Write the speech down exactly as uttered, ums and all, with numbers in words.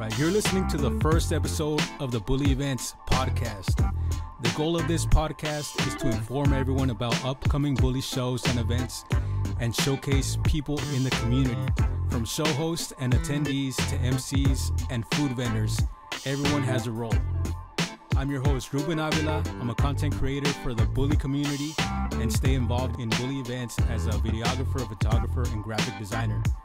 Right, you're listening to the first episode of the Bully Events podcast. The goal of this podcast is to inform everyone about upcoming Bully shows and events and showcase people in the community, from show hosts and attendees to M Cs and food vendors. Everyone has a role. I'm your host, Ruben Avila. I'm a content creator for the Bully community and stay involved in Bully events as a videographer, photographer, and graphic designer.